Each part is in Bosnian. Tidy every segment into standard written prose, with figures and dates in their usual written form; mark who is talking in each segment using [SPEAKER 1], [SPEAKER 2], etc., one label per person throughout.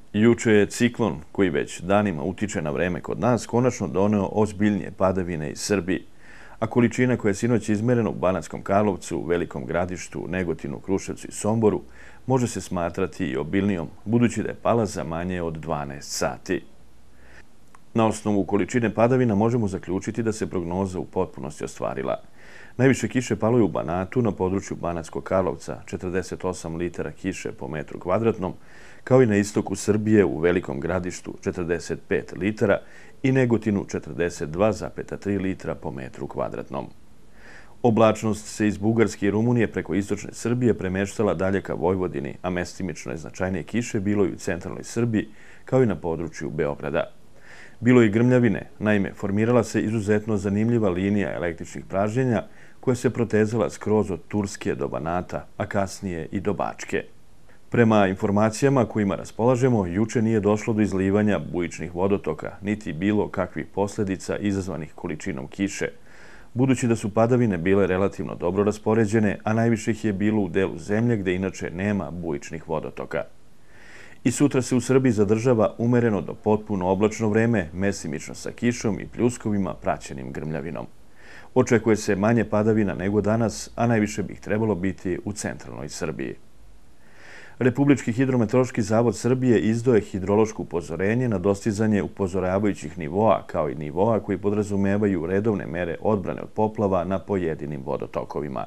[SPEAKER 1] Juče je ciklon, koji već danima utiče na vreme kod nas, konačno doneo ozbiljnije padavine iz Srbije, a količina koja je sinoć izmerena u Banatskom Karlovcu, Velikom Gradištu, Negotinu, Kruševcu i Somboru može se smatrati i obilnijom, budući da je pala za manje od 12 sati. Na osnovu količine padavina možemo zaključiti da se prognoza u potpunosti ostvarila. Najviše kiše palo je u Banatu na području Banatskog Karlovca, 48 litara kiše po metru kvadratnom, kao i na istoku Srbije u Velikom Gradištu 45 litara i Negotinu 42,3 litra po metru kvadratnom. Oblačnost se iz Bugarske i Rumunije preko istočne Srbije premeštala dalje ka Vojvodini, a mestimično je značajnije kiše bilo i u centralnoj Srbiji, kao i na području Beograda. Bilo je i grmljavine, naime, formirala se izuzetno zanimljiva linija električnih pražnjenja koja se protezala skroz od Turske do Banata, a kasnije i do Bačke. Prema informacijama kojima raspolažemo, juče nije došlo do izlivanja bujičnih vodotoka, niti bilo kakvih posljedica izazvanih količinom kiše, budući da su padavine bile relativno dobro raspoređene, a najviše ih je bilo u delu zemlje gde inače nema bujičnih vodotoka. I sutra se u Srbiji zadržava umereno do potpuno oblačno vreme, mestimično sa kišom i pljuskovima praćenim grmljavinom. Očekuje se manje padavina nego danas, a najviše bi ih trebalo biti u centralnoj Srbiji. Republički hidrometeorološki zavod Srbije izdao je hidrološko upozorenje na dostizanje upozoravajućih nivoa, kao i nivoa koji podrazumevaju redovne mere odbrane od poplava na pojedinim vodotokovima.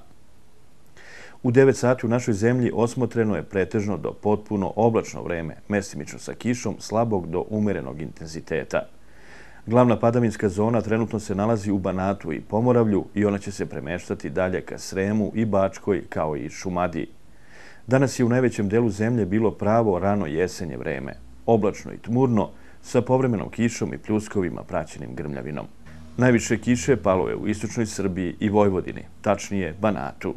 [SPEAKER 1] U 9 sati u našoj zemlji osmotreno je pretežno do potpuno oblačno vreme, mestimično sa kišom slabog do umerenog intenziteta. Glavna padavinska zona trenutno se nalazi u Banatu i Pomoravlju i ona će se premeštati dalje ka Sremu i Bačkoj, kao i Šumadiji. Danas je u najvećem delu zemlje bilo pravo rano jesenje vreme, oblačno i tmurno, sa povremenom kišom i pljuskovima praćenim grmljavinom. Najviše kiše palo je u istočnoj Srbiji i Vojvodini, tačnije Banatu.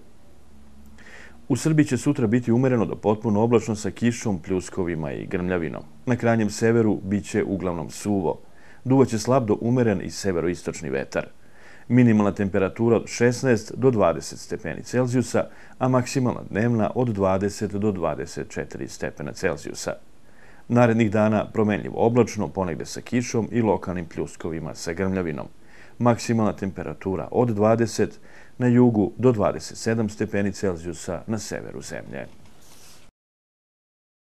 [SPEAKER 1] U Srbiji će sutra biti umereno do potpuno oblačno sa kišom, pljuskovima i grmljavinom. Na krajnjem severu biće uglavnom suvo. Duvaće slab do umeren i severoistočni vetar. Minimalna temperatura od 16 do 20 stepeni Celzijusa, a maksimalna dnevna od 20 do 24 stepena Celzijusa. Narednih dana promenljivo oblačno, ponegde sa kišom i lokalnim pljuskovima sa grmljavinom. Maksimalna temperatura od 20 na jugu do 27 stepeni Celzijusa na severu zemlje.